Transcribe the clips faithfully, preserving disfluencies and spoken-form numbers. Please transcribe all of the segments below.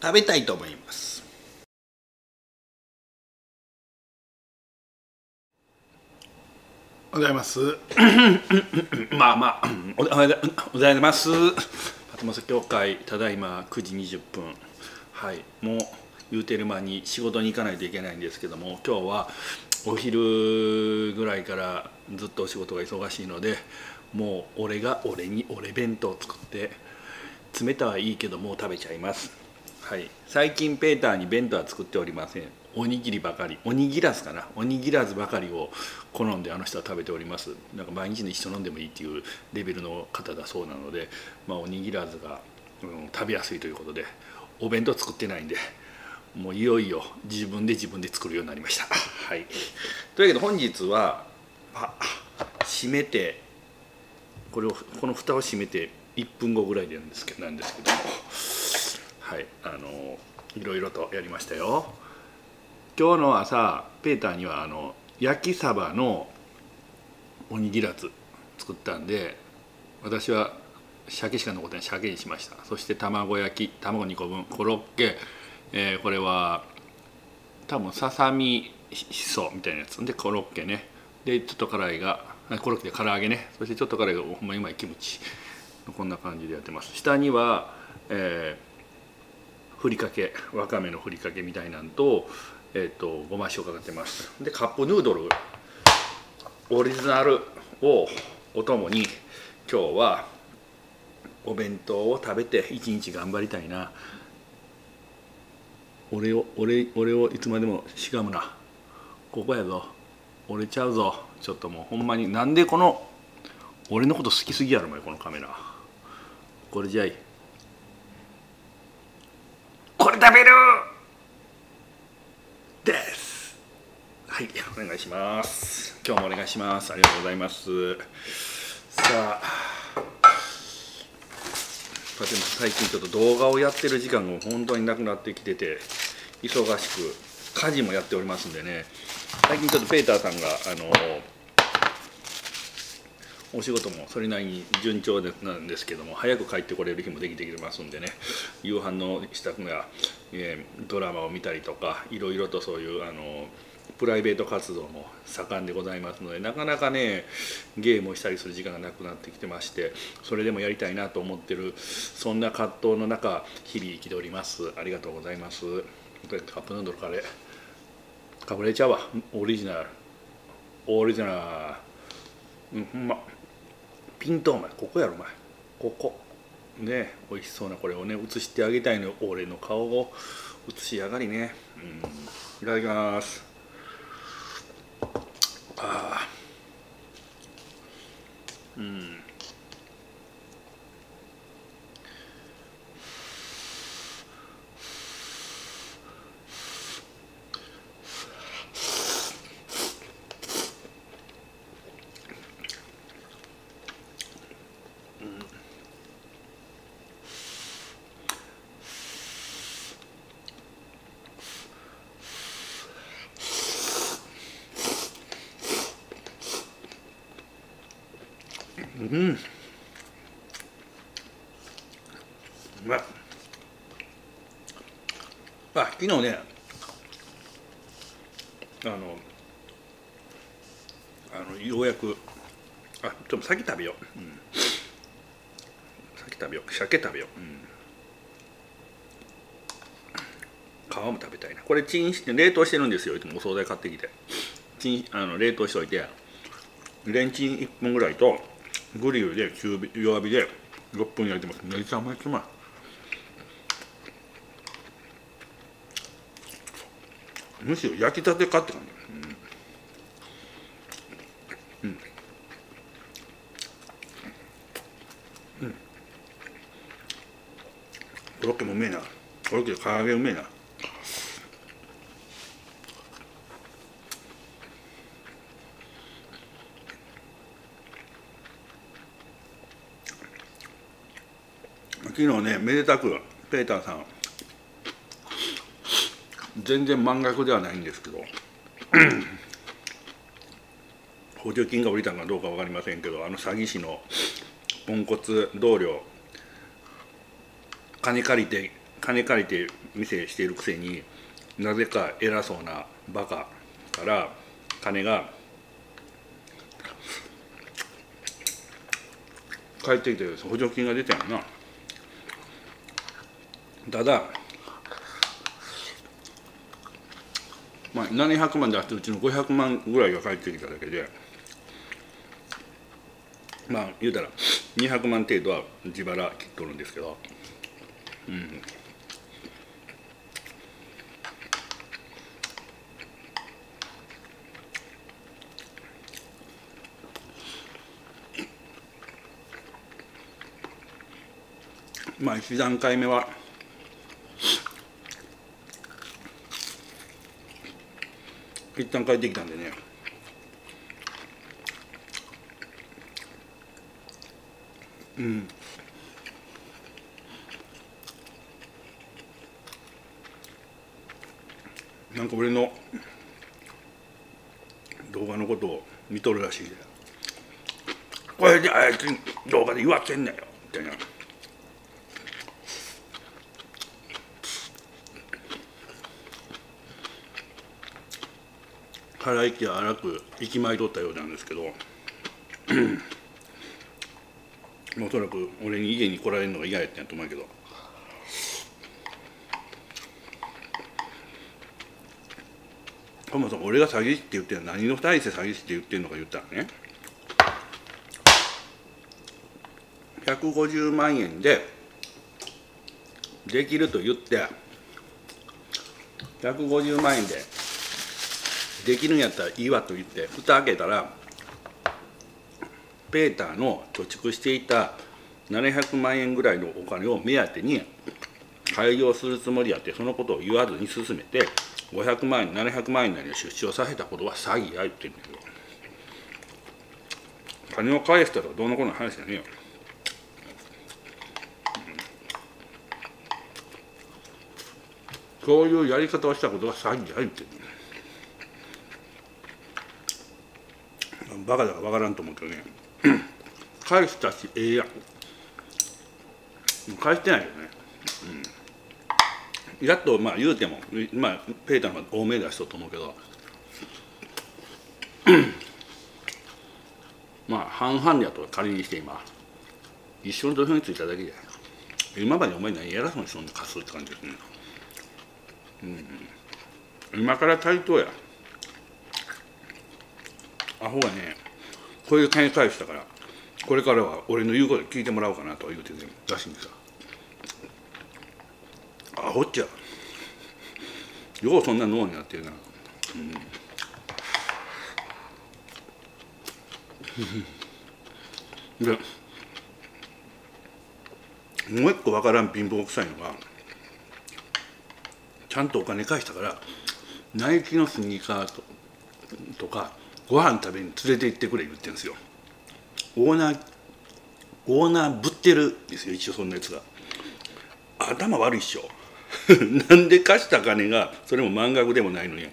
食べたいと思います。おはようございます。まあまあおはようございます。パトモス協会ただいまくじにじゅっぷん。はい、もう言うてる間に仕事に行かないといけないんですけども、今日はお昼ぐらいからずっとお仕事が忙しいので、もう俺が俺に俺弁当を作って、冷たはいいけどもう食べちゃいます。はい、最近ペーターに弁当は作っておりません。おにぎりばかり、おにぎらずかな、おにぎらずばかりを好んであの人は食べております。なんか毎日の一緒飲んでもいいっていうレベルの方だそうなので、まあ、おにぎらずが、うん、食べやすいということでお弁当作ってないんで、もういよいよ自分で自分で作るようになりました。はい、というわけで本日はあ閉めてこれをこの蓋を閉めていっぷんごぐらいでなんですけどなんですけども、はい、あのいろいろとやりましたよ。今日の朝ペーターにはあの焼きサバのおにぎらず作ったんで、私は鮭しか残ってない鮭にしました。そして卵焼き、卵にこぶん、コロッケ、えー、これは多分ささみしそみたいなやつで、コロッケね、でちょっと辛いがコロッケで唐揚げね、そしてちょっと辛いがほんまにうまいキムチ、こんな感じでやってます。下には、えー、ふりかけ、わかめのふりかけみたいなんと、えー、とごま塩かかってます。でカップヌードルオリジナルをお供に今日はお弁当を食べて一日頑張りたいな。俺を俺俺をいつまでもしがむな、ここやぞ、俺ちゃうぞ。ちょっともうほんまになんでこの俺のこと好きすぎやろお前このカメラ。これじゃい、これ食べるです。はい、お願いします。今日もお願いします。ありがとうございます。さあ、最近ちょっと動画をやってる時間が本当になくなってきてて、忙しく家事もやっておりますんでね、最近ちょっとペーターさんがあのお仕事もそれなりに順調なんですけども、早く帰ってこれる日もできてきてますんでね、夕飯の支度や、えー、ドラマを見たりとか、いろいろとそういうあのプライベート活動も盛んでございますので、なかなかねゲームをしたりする時間がなくなってきてまして、それでもやりたいなと思ってる、そんな葛藤の中日々生きております。ありがとうございます。カップヌードルカレーかぶれちゃうわ。オリジナルオリジナル、うん、ほんまピントお前ここやろお前、ここね、美味しそうなこれをね映してあげたいの、俺の顔を映しやがりね。うん、いただきます。ああ、うん、うん、うまい。あ、昨日ねあのあのようやく、あ、ちょっと先食べよう、うん、先食べよう、鮭食べよう、うん、皮も食べたいな。これチンして冷凍してるんですよ。いつもお惣菜買ってきてチンあの冷凍しておいて、レンチンいっぷんぐらいとグリルで中火弱火でろっぷん焼いてます。めちゃめちゃうまい。むしろ焼きたてかって感じ。うん、うんうん、コロッケもうめえな。コロッケで唐揚げうめえな。昨日ねめでたくペーターさん、全然満額ではないんですけど補助金が下りたのかどうか分かりませんけど、あの詐欺師のポンコツ同僚金借りて金借りて店しているくせになぜか偉そうなバカから金が返ってきて補助金が出たよな。ただまあななひゃくまん出してうちのごひゃくまんぐらいが返ってきただけで、まあ言うたらにひゃくまん程度は自腹切っとるんですけど、うん。まあいち段階目は一旦帰ってきたんでね、うん、なんか俺の動画のことを見とるらしいで、これであいつ動画で言わせんなよみたいな。腹息が荒く息巻いとったようなんですけどおそらく俺に家に来られるのが嫌やったんやと思うけど、そもそも俺が詐欺師って言ってるのは何の対して詐欺師って言ってるのか言ったらね、ひゃくごじゅうまんえんでできると言ってひゃくごじゅうまんえんでできるんやったらいいわと言って蓋開けたらペーターの貯蓄していたななひゃくまんえんぐらいのお金を目当てに開業するつもりやって、そのことを言わずに進めてごひゃくまんえんななひゃくまんえんなりの出資をさせたことは詐欺や言ってるんだけど、金を返したらどうのこうの話じゃねえよ。そういうやり方をしたことが詐欺や言ってる。バカだか分からんと思うけどね返したしええやん、返してないよね、うん、やっとまあ言うてもまあペーターの方が多め出しとると思うけどまあ半々やと仮にして今一緒の土俵についただけじゃ今までお前何偉そうにしとんの貸すって感じですね、うん、今から対等や。アホがね、これで金返したからこれからは俺の言うこと聞いてもらおうかなとは言うてるらしいんですよ。アホっちゃようそんな脳になってるな、うん、でもう一個分からん貧乏くさいのが、ちゃんとお金返したからナイキのスニーカーととかご飯食べに連れて行ってくれ言ってるんですよ。オーナーオーナーぶってるんですよ一応そんなやつが。頭悪いっしょなんで貸した金がそれも満額でもないのに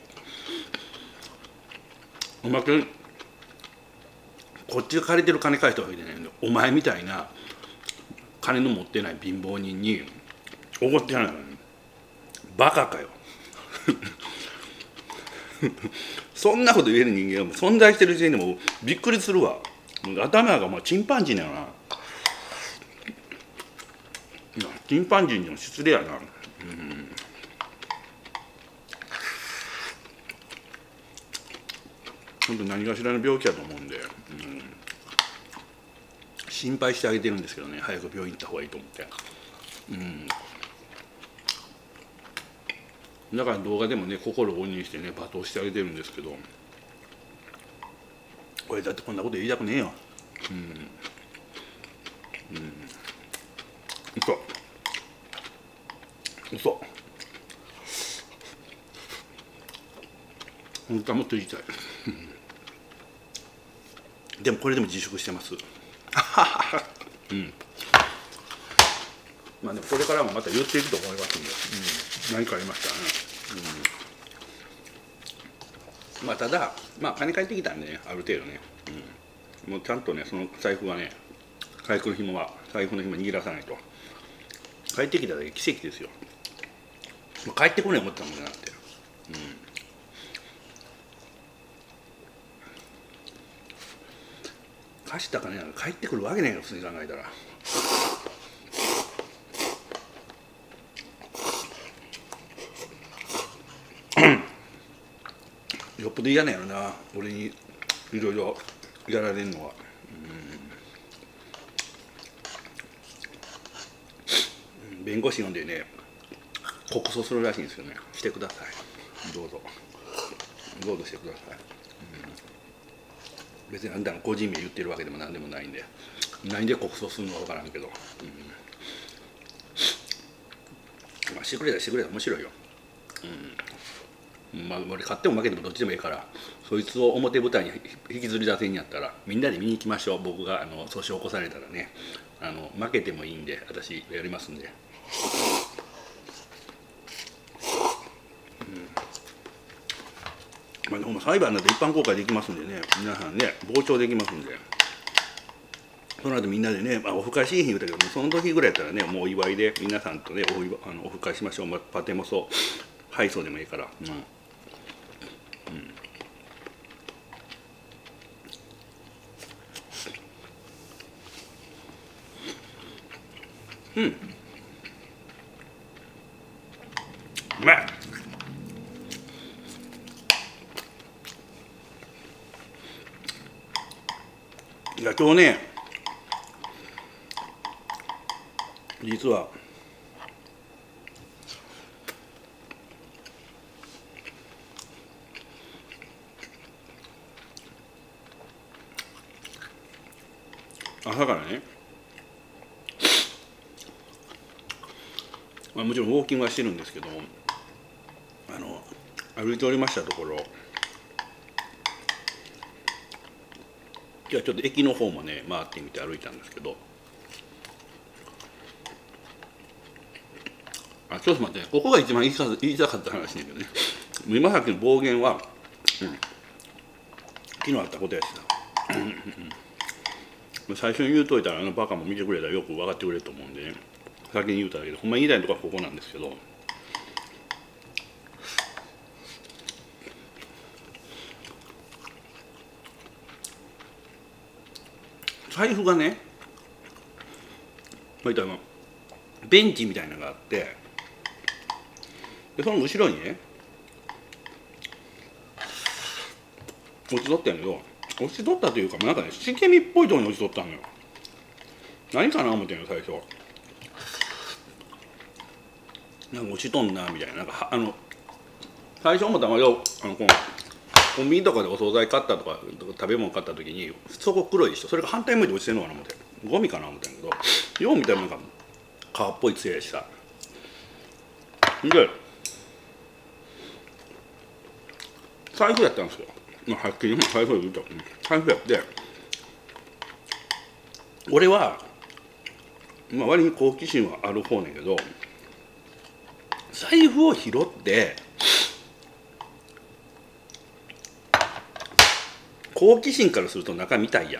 おまけこっちが借りてる金返したわけじゃないの。お前みたいな金の持ってない貧乏人に怒ってないのにバカかよそんなこと言える人間はもう存在してる時点でもうびっくりするわ。頭がまあチンパンジーなよな。チンパンジーにも失礼やな、うん、本当何かしらの病気やと思うんで、うん、心配してあげてるんですけどね、早く病院行った方がいいと思って、うん、だから動画でもね心を鬼にしてね罵倒してあげてるんですけど、これだってこんなこと言いたくねえよ、うんうん、嘘嘘本当はもっと言いたいでもこれでも自粛してますうんまあでもこれからもまた言っていくと思いますんで、うん、何かありましたらね、うん、まあただまあ金返ってきたんでねある程度ね、うん、もうちゃんとねその財布はね財布の紐は財布の紐握らさないと返ってきただけ奇跡ですよ。 帰ってこない思ってたもんね、なんて。うん、貸した金なんか帰ってくるわけないよ、普通に考えたら。よっぽど嫌なんやろな、俺にいろいろやられるのは。うん、弁護士呼んでね、告訴するらしいんですよね。してください、どうぞどうぞしてください。うん、別にあんたの個人名言ってるわけでも何でもないんで、何で告訴するのか分からんけど、うん、まあしてくれたらしてくれたら面白いよ。うん、まあ俺勝っても負けてもどっちでもいいから、そいつを表舞台に引きずり出せんやったらみんなで見に行きましょう。僕があの訴訟を起こされたらね、あの負けてもいいんで私やりますんで。まあ、でも裁判なんて一般公開できますんでね、皆さんね傍聴できますんで、その後みんなでね、まあ、オフ会しいひん言うたけど、その時ぐらいやったらね、もうお祝いで皆さんとねお祝あのオフ会しましょう。まあ、パテもそう配送でもいいから。うんうん、うん、うまい。いや今日ね、実は朝からね、まあ、もちろんウォーキングはしてるんですけど、あの歩いておりましたところ、今日はちょっと駅の方もね回ってみて歩いたんですけど、あ、ちょっと待って、ここが一番言いた言いたかった話だけどね、今さっきの暴言は、うん、昨日あったことやしな。最初に言うといたらあのバカも見てくれたらよく分かってくれると思うんでね、先に言うただけで、ほんまに言いたいとこはここなんですけど、財布がね、まあ、のベンチみたいなのがあって、でその後ろにね落ちとったんやけど、落ちとったというかなんかね茂みっぽいところに落ちとったのよ。何かな思ってんの最初、なんか落ちとんなみたいな、なんかあの最初思ったのはあのこのコンビニとかでお惣菜買ったとか食べ物買った時にそこ黒いでしょ、それが反対向いて落ちてるのかな思って、ゴミかな思ったんやけど、よう見たらなんか革っぽい艶やしさ、で財布やったんですよ。まあはっきり財布や言うと、財布やって、俺は、まあ、割に好奇心はある方ねんけど、財布を拾って好奇心からすると中見たいやん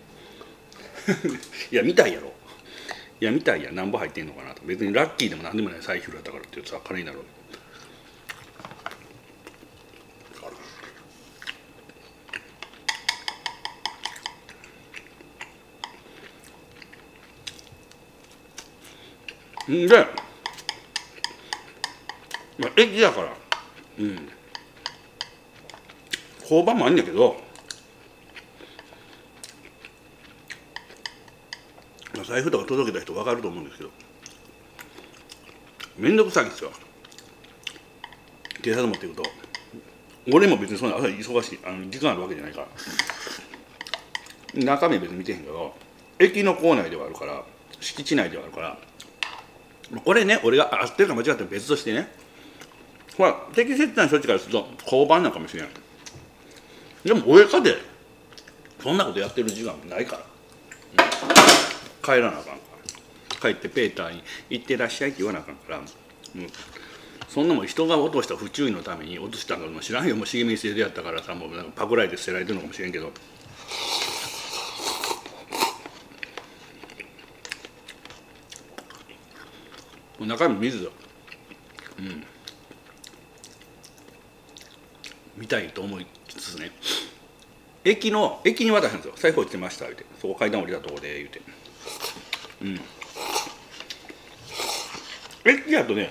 いや見たいやろ、いや見たいやん、何本入ってんのかなと。別にラッキーでも何でもない財布だったからって言うとさ金になるわけ。んで、まあ、駅だから、うん、交番もあんねんけど、財布とか届けた人分かると思うんですけど、面倒くさいんですよ。警察持っていくと、俺も別にそんな朝忙しい、あの時間あるわけじゃないから、中身は別に見てへんけど、駅の構内ではあるから、敷地内ではあるから、俺ね、俺が合ってるか間違っても別としてね、ほら適切な処置からすると交番なんかもしれない。でも俺かでそんなことやってる時間もないから、うん、帰らなあかんから、帰ってペーターに「行ってらっしゃい」って言わなあかんから、うん、そんなもん人が落とした不注意のために落としたのも知らんよ。もう茂み捨てでやったからさ、もうなんかパクられて捨てられてるのかもしれんけど、中身水だ。うん。 見たいと思いつつね、駅の駅に渡したんですよ。財布落ちてました言うて、そこ階段降りたとこで言うて、うん駅やとね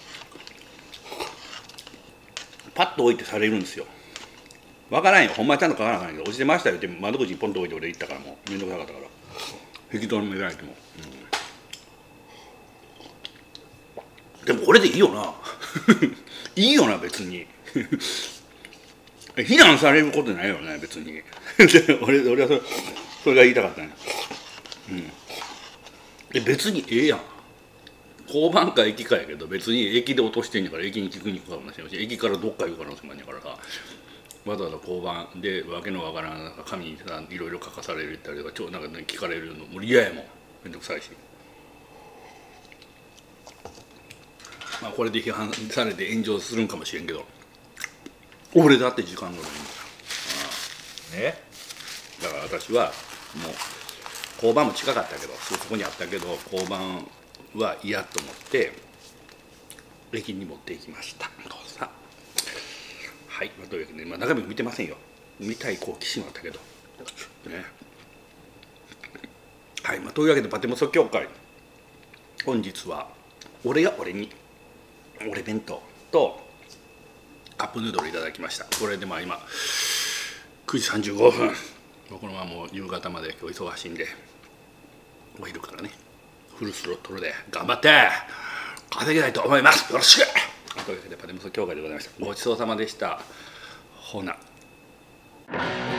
パッと置いてされるんですよ。わからんよ、ほんまはちゃんと書かなあかんけど、落ちてました言うて窓口にポンと置いて俺行ったから、もう面倒くさかったから引き取りもいらないとも、うん、でもこれでいいよないいよな別に非難されることないよね別に俺, 俺はそれそれが言いたかったね、うん、え別にええやん、交番か駅かやけど別に駅で落としてんやから駅に聞くに行くかもしれないし、駅からどっか行く可能性もあるんやからさ、わざわざ交番でわけのわからんなんか紙にさいろいろ書かされるったりとか超なんか、ね、聞かれるのもう嫌やもん、めんどくさいし、まあこれで批判されて炎上するんかもしれんけど、俺だって時間がないんだよ、ね、だから私はもう交番も近かったけどそこにあったけど交番は嫌と思って駅に持っていきましたとさ。はい、まあ、というわけで、まあ、中身見てませんよ、見たい好奇心はあったけどね。はい、まあ、というわけでパテモソ協会、本日は俺が俺に俺弁当とカップヌードルいただきました。これでまあ今くじさんじゅうごふん、このままもう夕方まで今日忙しいんでお昼からねフルスロットルで頑張って稼ぎたいと思います。よろしく。というわけでパテモソ協会でございました。ごちそうさまでした。ほな。